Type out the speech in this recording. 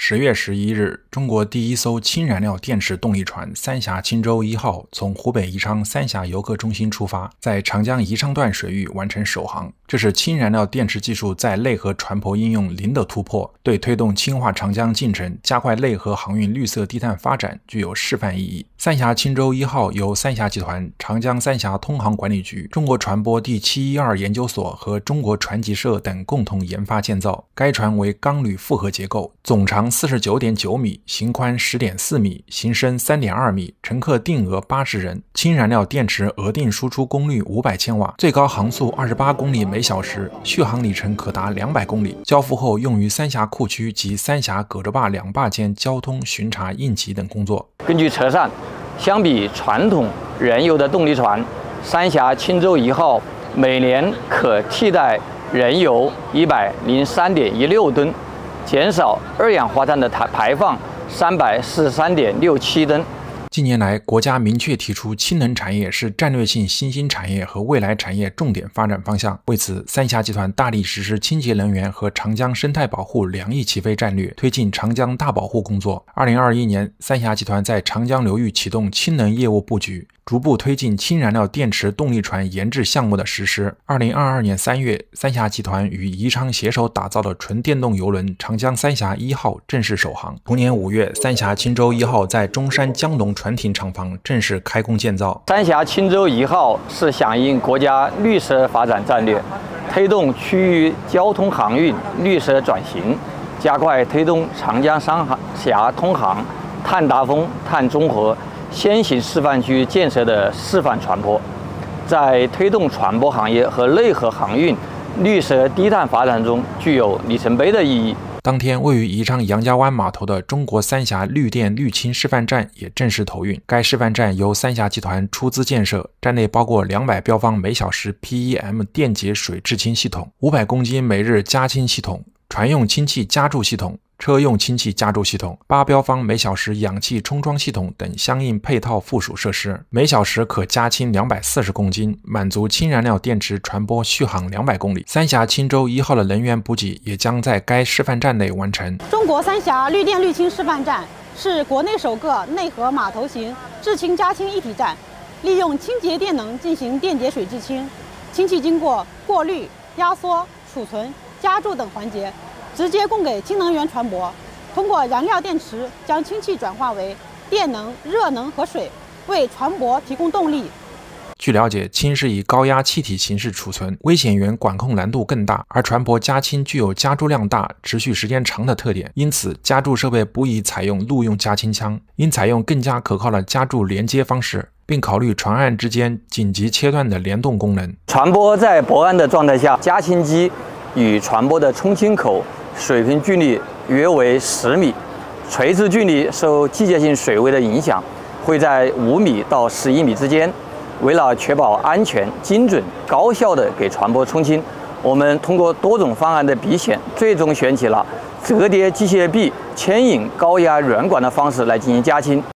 10月11日，中国第一艘氢燃料电池动力船三峡青州1号从湖北宜昌三峡游客中心出发，在长江宜昌段水域完成首航。这是氢燃料电池技术在内河船舶应用零的突破，对推动氢化长江进程、加快内河航运绿色低碳发展具有示范意义。三峡青州1号由三峡集团、长江三峡通航管理局、中国船舶第712研究所和中国船级社等共同研发建造。该船为钢铝复合结构，总长49.9米，型宽10.4米，型深3.2米，乘客定额80人。氢燃料电池额定输出功率500千瓦，最高航速28公里每小时，续航里程可达200公里。交付后用于三峡库区及三峡葛洲坝两坝间交通巡查、应急等工作。 根据测算，相比传统燃油的动力船，三峡青州1号每年可替代燃油103.16吨，减少二氧化碳的排放343.67吨。 近年来，国家明确提出氢能产业是战略性新兴产业和未来产业重点发展方向。为此，三峡集团大力实施清洁能源和长江生态保护两翼齐飞战略，推进长江大保护工作。2021年，三峡集团在长江流域启动氢能业务布局，逐步推进氢燃料电池动力船研制项目的实施。2022年3月，三峡集团与宜昌携手打造的纯电动邮轮长江三峡1号正式首航。同年5月，三峡青州1号在中山江龙船艇厂房正式开工建造。 三峡青州1号是响应国家绿色发展战略，推动区域交通航运绿色转型，加快推动长江三峡通航、碳达峰、碳中和先行示范区建设的示范船舶，在推动船舶行业和内河航运绿色低碳发展中具有里程碑的意义。 当天，位于宜昌杨家湾码头的中国三峡绿电绿氢示范站也正式投运。该示范站由三峡集团出资建设，站内包括200标方每小时 PEM 电解水制氢系统、500公斤每日加氢系统、船用氢气加注系统、车用氢气加注系统、8标方每小时氧气冲装系统等相应配套附属设施，每小时可加氢240公斤，满足氢燃料电池传播续航200公里。三峡青州1号的能源补给也将在该示范站内完成。 中国三峡绿电绿氢示范站是国内首个内河码头型制氢加氢一体站，利用清洁电能进行电解水制氢，氢气经过过滤、压缩、储存、加注等环节，直接供给氢能源船舶，通过燃料电池将氢气转化为电能、热能和水，为船舶提供动力。 据了解，氢是以高压气体形式储存，危险源管控难度更大，而船舶加氢具有加注量大、持续时间长的特点，因此加注设备不宜采用陆用加氢枪，应采用更加可靠的加注连接方式，并考虑船岸之间紧急切断的联动功能。 船舶在泊岸的状态下，加氢机与船舶的冲氢口水平距离约为10米，垂直距离受季节性水位的影响，会在5米到11米之间。为了确保安全、精准、高效地给船舶冲氢，我们通过多种方案的比选，最终选取了折叠机械臂牵引高压软管的方式来进行加氢。